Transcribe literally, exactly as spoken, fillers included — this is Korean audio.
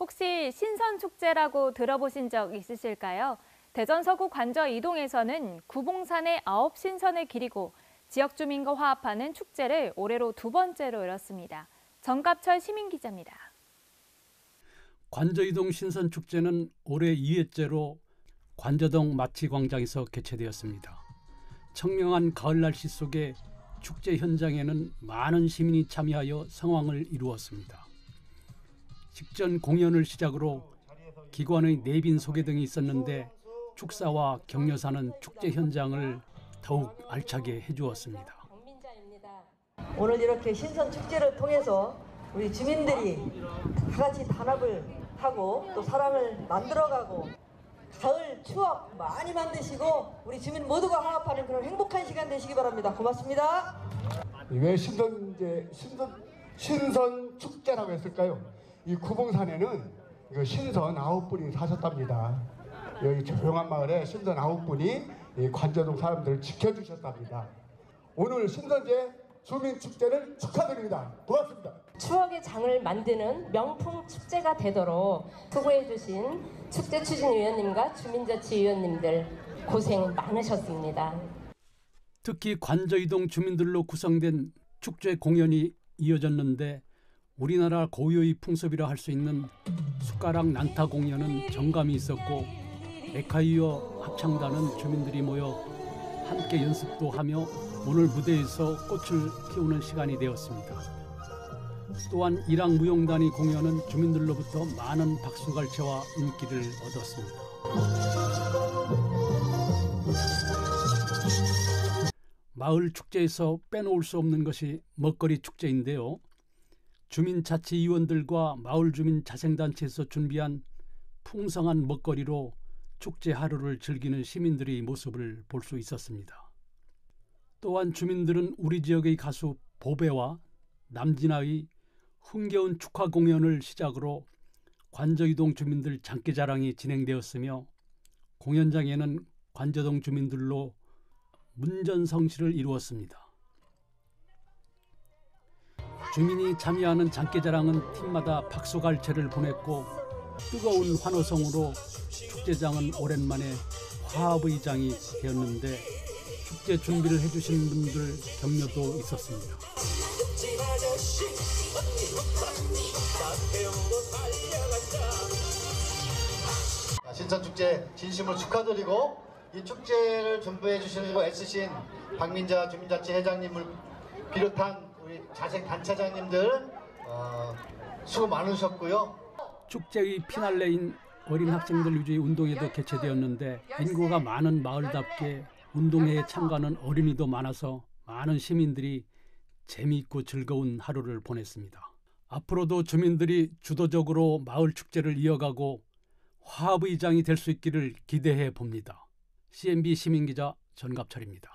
혹시 신선축제라고 들어보신 적 있으실까요? 대전 서구 관저 이동에서는 구봉산의 아홉 신선을 기리고 지역 주민과 화합하는 축제를 올해로 두 번째로 열었습니다. 정갑철 시민기자입니다. 관저 이동 신선축제는 올해 이 회째로 관저동 마치광장에서 개최되었습니다. 청명한 가을 날씨 속에 축제 현장에는 많은 시민이 참여하여 성황을 이루었습니다. 식전 공연을 시작으로 기관의 내빈 소개 등이 있었는데 축사와 격려사는 축제 현장을 더욱 알차게 해주었습니다. 오늘 이렇게 신선 축제를 통해서 우리 주민들이 다 같이 단합을 하고 또 사랑을 만들어가고 가을 추억 많이 만드시고 우리 주민 모두가 화합하는 그런 행복한 시간 되시기 바랍니다. 고맙습니다. 왜 신선제 신선 신선 축제라고 했을까요? 이 구봉산에는 그 신선 아홉 분이 사셨답니다. 여기 조용한 마을에 신선 아홉 분이 이 관저동 사람들을 지켜주셨답니다. 오늘 신선제 주민축제를 축하드립니다. 고맙습니다. 추억의 장을 만드는 명품 축제가 되도록 수고해주신 축제추진위원님과 주민자치위원님들 고생 많으셨습니다. 특히 관저이동 주민들로 구성된 축제 공연이 이어졌는데 우리나라 고유의 풍습이라 할 수 있는 숟가락 난타 공연은 정감이 있었고 에카이어 합창단은 주민들이 모여 함께 연습도 하며 오늘 무대에서 꽃을 피우는 시간이 되었습니다. 또한 일항무용단의 공연은 주민들로부터 많은 박수갈채와 인기를 얻었습니다. 마을 축제에서 빼놓을 수 없는 것이 먹거리 축제인데요. 주민자치위원들과 마을주민자생단체에서 준비한 풍성한 먹거리로 축제 하루를 즐기는 시민들의 모습을 볼 수 있었습니다. 또한 주민들은 우리 지역의 가수 보배와 남진아의 흥겨운 축하 공연을 시작으로 관저이동 주민들 장기자랑이 진행되었으며 공연장에는 관저동 주민들로 문전성시를 이루었습니다. 주민이 참여하는 장기자랑은 팀마다 박수갈채를 보냈고 뜨거운 환호성으로 축제장은 오랜만에 화합의 장이 되었는데 축제 준비를 해주신 분들 격려도 있었습니다. 신선축제 진심으로 축하드리고 이 축제를 준비해 주시고 애쓰신 박민자 주민자치 회장님을 비롯한 우리 자생 단체장님들 어, 수고 많으셨고요. 축제의 피날레인 어린 학생들 위주의 운동회도 개최되었는데 인구가 많은 마을답게 운동회에 참가하는 어린이도 많아서 많은 시민들이 재미있고 즐거운 하루를 보냈습니다. 앞으로도 주민들이 주도적으로 마을 축제를 이어가고 화합의 장이 될 수 있기를 기대해 봅니다. 씨엔비 시민기자 전갑철입니다.